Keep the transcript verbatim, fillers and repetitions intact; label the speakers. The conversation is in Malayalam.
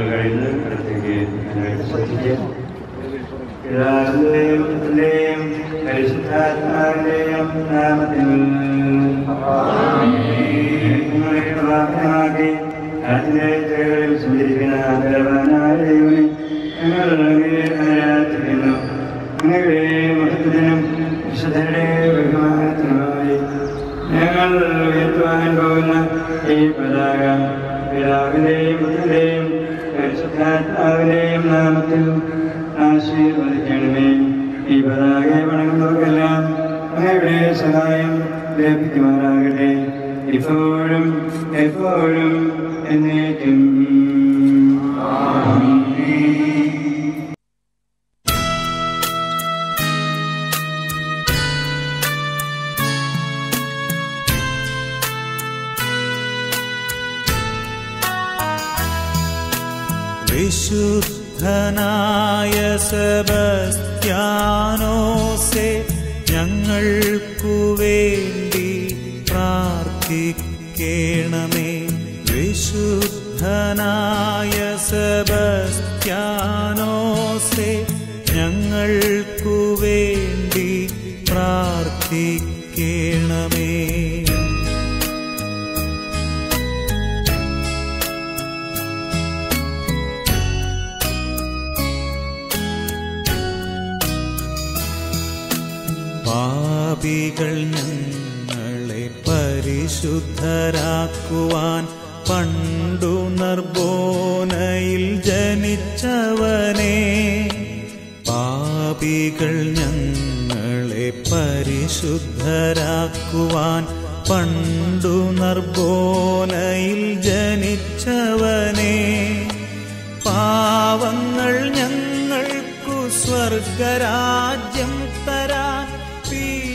Speaker 1: കഴിയുന്നത് അടുത്തേക്ക് ശ്രദ്ധിക്കുക. പിതാവിന്റെയും പുത്രന്റെയും പരിശുദ്ധാത്മാവിന്റെയും നാമത്തിൽ നിങ്ങളെ പ്രാർത്ഥനമാക്കി അതിന്റെ കൈകളിൽ സഞ്ചരിക്കുന്ന ബലവാനായ ദൈവമേ, ഞങ്ങൾ ആരാധിക്കുന്നു. നിങ്ങളുടെ മഹത്വത്തിനും വിശുദ്ധരുടെ ബഹുമാനത്തിനുമായി ഞങ്ങൾ ഉയർത്തുവാൻ പോകുന്ന ഈ പതാക പിതാവിന്റെയും പുത്രന്റെയും പരിശുദ്ധാത്മാവിന്റെയും നാമത്തിൽ ആശീർവദിക്കണമേ. ഈ പതാകയെ വണങ്ങുന്നവർക്കെല്ലാം അങ്ങയുടെ സഹായം ലഭിക്കുമാറാകട്ടെ, ഇപ്പോഴും എപ്പോഴും എന്നേക്കും. വിശുദ്ധനായ സെബസ്ത്യാനോസേ, ഞങ്ങൾക്കു വേണ്ടി പ്രാർത്ഥിക്കണമേ. വിശുദ്ധനായ സെബസ്ത്യാനോസേ, ഞങ്ങൾക്കു വേണ്ടി പ്രാർത്ഥിക്കണമേ. പാപികൾ ഞങ്ങളെ പരിശുദ്ധരാക്കുവാൻ പണ്ടു നർബോനയിൽ ജനിച്ചവനേ. പാപികൾ ഞങ്ങളെ പരിശുദ്ധരാക്കുവാൻ പണ്ടു നർബോനയിൽ ജനിച്ചവനേ. പാവങ്ങൾ ഞങ്ങൾക്കു സ്വർഗരാജ്യം തരാൻ